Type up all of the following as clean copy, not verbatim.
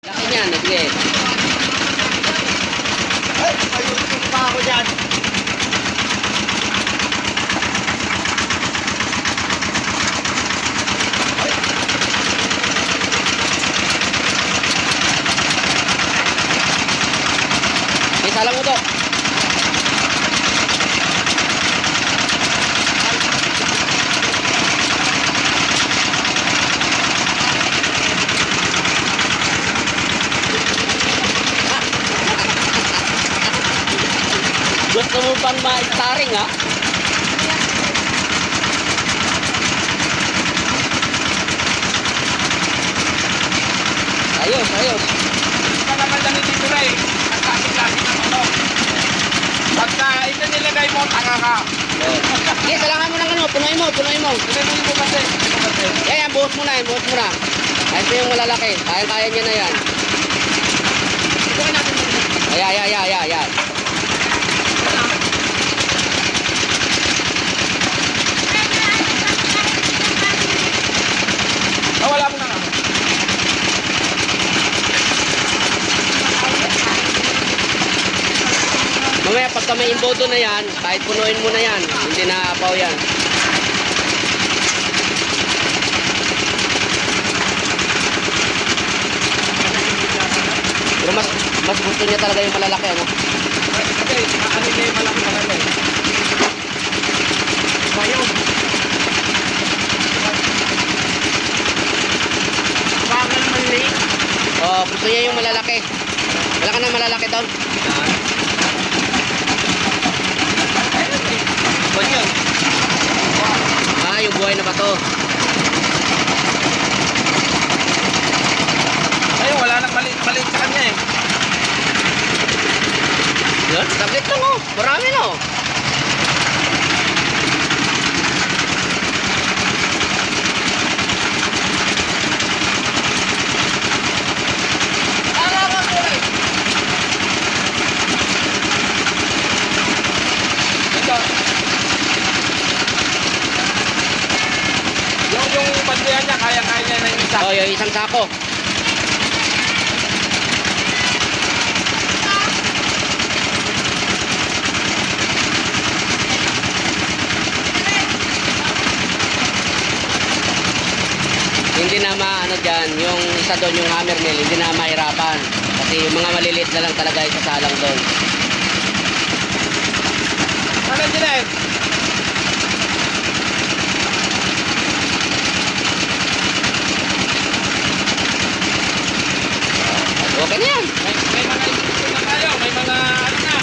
Laki niyan, sige. Ay, ayun pa ako dyan. Isa lang mo to. Gusto mo pang ma-starring ha? Ayos, ayos. Ito naman lang dito na eh. Ang klaseng-klaseng ng ano. Pagka ito nilagay mo, tanga ka. Sige, salangan mo ng ano, punuin mo, punuin mo. Pinunin mo kasi. Yan, buhos mo na, buhos mo na. Ito yung malalaki, kaya-kaya niya na yan. Ito ka natin. Ayan. Wala mo na nga. Mamaya pagka may imbodo na yan, kahit punuin mo na yan, hindi na apaw yan. Pero mas gusto niya talaga yung malalaki, ano? Kasi, ano niya yung malaki talaga eh. Mayroon. Baka naman late. Oh, gusto niya yung malalaki. Wala ka na malalaki doon? Ganyan. Ah, yung buhay na ba to? Ayun, wala nang maliit sa kanya eh. Yun, tablet lang oh. Marami na oh. Yung bandihan niya, kaya-kaya niya na yung isa. Oh, yung isang sako. Hindi na maano dyan, yung isa doon, yung hammer mill, hindi na mahirapan. Kasi yung mga maliliit na lang talaga isasalang doon. Ano din eh? Okay na yan. May mga isip na tayo, may mga ano na.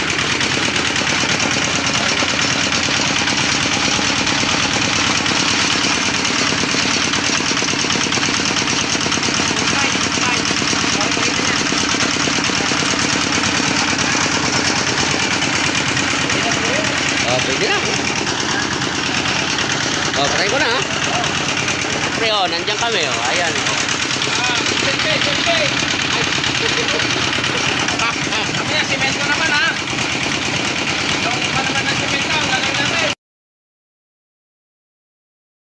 Oh, pwede na. Oh, patay ko na ha. Pre, oh, nandiyan kami oh. Ayan. Selfie.